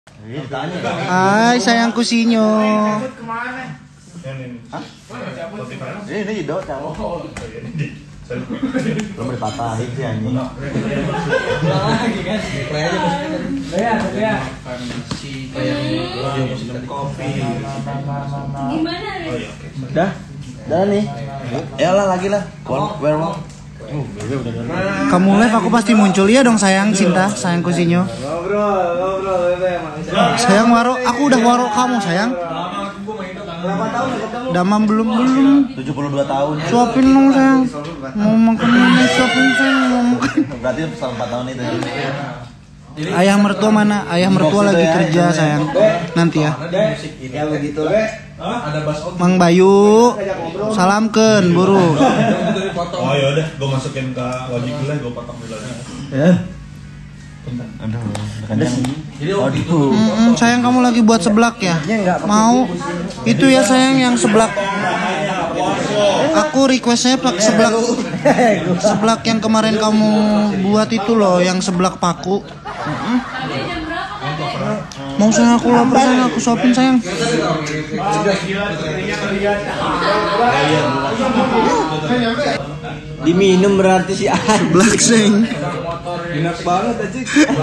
Hai sayangku Sinyo. Ini do cowok. Belum dipatahin sih anjing. Lagi kan. Ya. Kopi. Gimana? Dah. Dah nih. Yalah lagi lah. Werewolf. Kamu live aku pasti muncul ya dong sayang Sinta, sayangku Sinyo. Ngobrol Sayang waro, aku udah waro kamu sayang. Berapa tahun ketemu? Damam belum. 72 tahun. Suapin dong sayang. Mau makan suapin sayang mau makan. Berarti selama 4 tahun itu. Ayah mertua mana? Ayah mertua lagi kerja sayang. Nanti ya. Ya begitu be. Ada bas Mang Bayu, salamkeun buru. Oh ya udah, gue masukin ke wajib dulu, gue potong dulu aja. Ya. Aduh. Sayang kamu lagi buat seblak ya? Mau? Itu ya sayang yang seblak. Aku requestnya pakai seblak. Seblak yang kemarin kamu buat itu loh, yang seblak paku. Mau sayang aku lapar sayang, aku suapin sayang. Diminum berarti si An. Seblak sayang. Enak banget aja.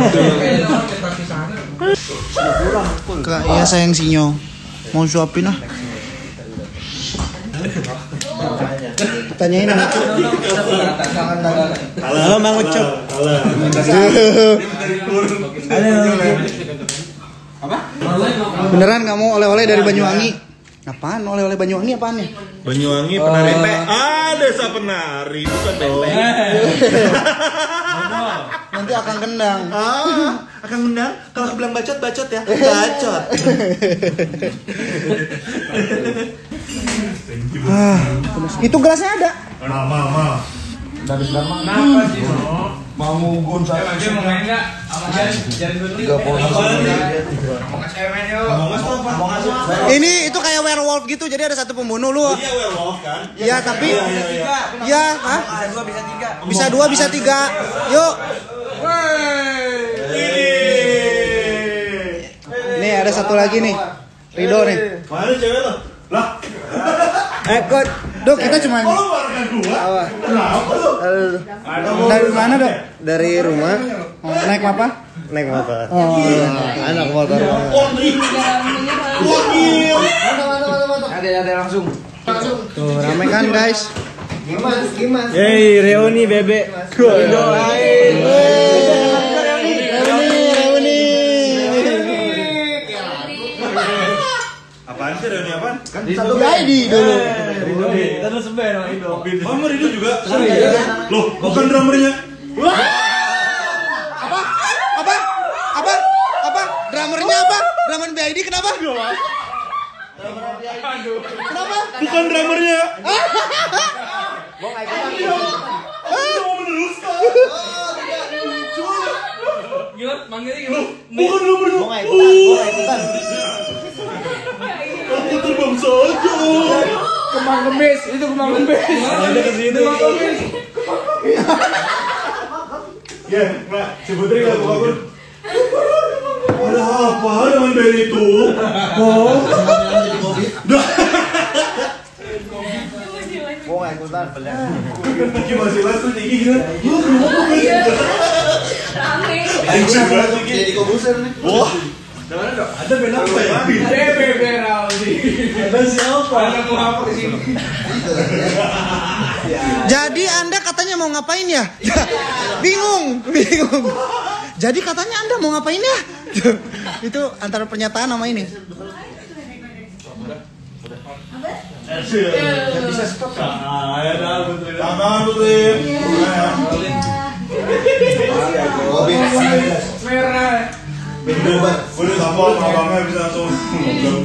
Kak, iya sayang Sinyo. Mau suapin ah. Tanyain anak. Halo Mang Ucup. Apa? Beneran kamu oleh-oleh dari Banyuwangi? Apaan? Oleh-oleh Banyuwangi apaan nih? Banyuwangi penari desa penari bukan bebek. Nanti akan kendang. Akan undang kalau aku bilang bacot ya. Bacot. Itu gelasnya ada. Mama. Dari berapa? Kenapa sih? Mau ngugun saya. Dia mau main enggak? Jangan dulu. 30. Ini itu kayak werewolf gitu, jadi ada satu pembunuh lu. Iya werewolf kan? Iya, tapi Iya. hah? Ada 2 bisa 3. Bisa 2, bisa 3. Yuk. Nih ada satu lagi nih. Rido nih. Mana cewek lo? Lah. Kok, Dok, kita cuma Lu warga gua. Kenapa lu? dari mana, Dok? Dari rumah Naik apa? naik motor. Oh, Anak motor. Ada langsung. tuh rame kan, guys? Gimana? Yeay, reuni bebek. Doain. Reuni. Apaan sih reuni apaan? Kan satu ID dulu. Terus sebenarnya dong Indo. Drummer itu juga. Loh, bukan drummernya. Apa? Drummernya apa? Drummer BID kenapa? Kenapa? Bukan drummernya. Gila, manggilnya gimana? Bukan drummernya. Aku terbang saja. Kemang kemis, itu kemang kemis. Ada ke situ. Kemang kemis. Ya, nah, sebutin nggak bangun. Ada apa dengan band itu? Oh, Iki masih langsung tinggi gitu. Jadi kobuser nih. Wah, ada band apa ya? BBB Raudi. Ada siapa? Ada apa di sini? Jadi Anda katanya mau ngapain ya? Bingung. Jadi katanya Anda mau ngapain ya? Itu antara pernyataan sama ini. Bisa stop kan? Ya dah, tangan putri. Merah. Boleh tampol abangnya bisa langsung ngobrol.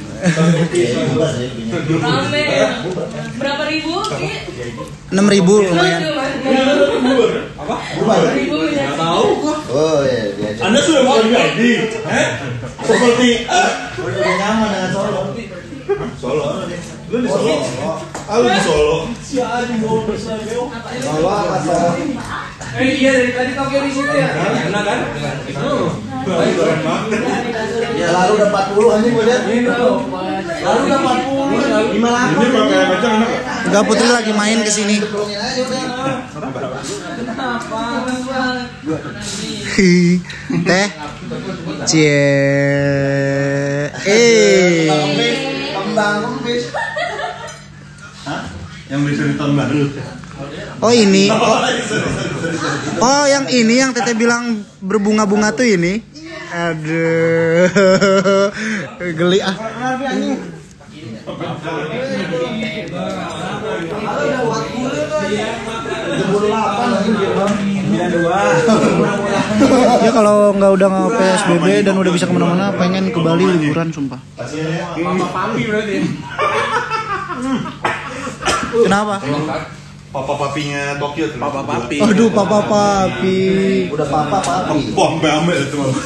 Rame. Berapa ribu? 6.000 lumayan. Apa? 6.000 ya. Tahu gua. Oh iya, dia. Anda sudah bukan ID. Seperti Udah nyaman dengan Solo. Solo. Lu di Solo. Lu di Solo. Si Adi mau bersabeo. Solo apa Solo? Iya dari tadi Tokyo di situ ya. Enak kan? Keren banget. lalu udah 40 anjing gue lihat. Lalu udah 40. 58. Ini pakai kacang enak gak? Enggak, Putri lagi main ke sini. Teh. Cie. Kembang kempis. Hah? Yang bisa di tahun baru. Oh ini. Oh yang ini yang Teteh bilang berbunga-bunga tuh ini. Aduh. Geli ah. Ya kalau nggak udah PSBB dan udah bisa kemana-mana, pengen ke Bali liburan sumpah. Kenapa? Papa papinya Tokyo tuh. Papa papi. Aduh, papa papi. Udah papa papi. Wah, ambil itu mah.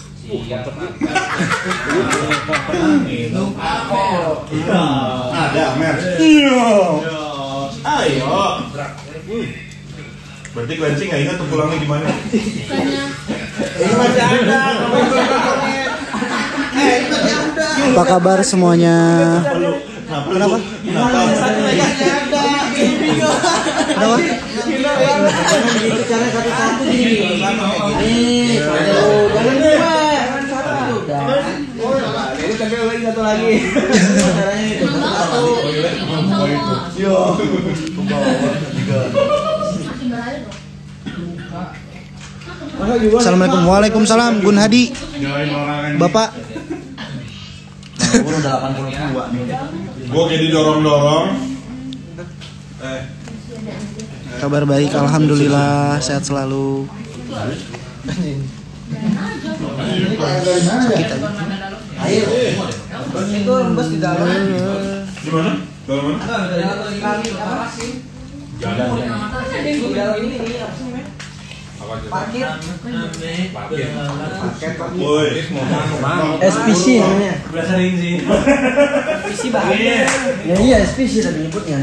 Ada Amer. Iya. Ayo. Berarti cleansing nggak ingat tuh pulangnya gimana? Ini masih ada. Apa kabar semuanya? Kenapa? Kenapa? Bicara satu-satu nih. Ini jangan dua. Ini tapi lagi satu lagi. Caranya itu satu. Yo. Assalamualaikum. Waalaikumsalam. Gun Hadi. Bapak. Udah 82 nih. Gua kayak didorong-dorong. Kabar baik, alhamdulillah, sehat selalu. Sakit aja. Ayo. Itu rembes di dalam. Di mana? Dalam mana? Parkir. Woi, SPC namanya. SPC bahaya. Ya iya SPC tadi nyebutnya.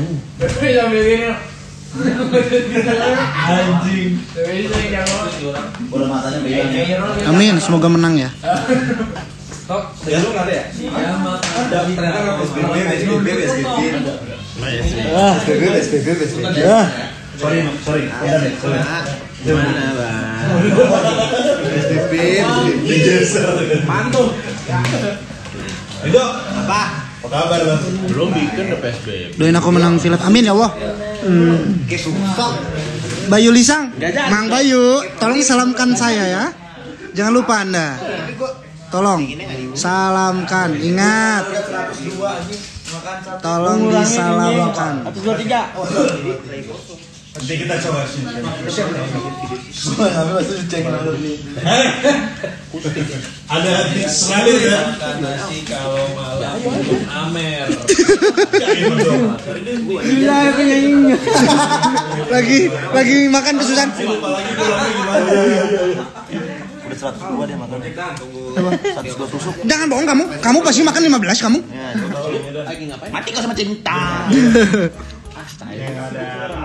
Anjing. Bola matanya beda. Amin, semoga menang ya. Ya lu enggak ada ya? Iya, ada ternyata SPB. Sorry. Gimana bang? SPB. Mantul. Itu apa? Apa kabar bang? Belum bikin udah PSBB. Doain aku menang film. Amin ya Allah. Bayu Lisang, Mang Bayu, tolong salamkan saya ya. Jangan lupa Anda. Tolong salamkan, ingat. Tolong disalamkan. 123. Nanti kita coba sih. Ada di selalu ya. nasi kalau malam Amer. Gila penyanyinya. Lagi makan kesusahan. Apalagi pulangnya gimana? Udah 102 dia makan. Apa? 102 tusuk. Jangan bohong kamu. Kamu pasti makan 15 kamu. Lagi ngapain? Mati kau sama cinta.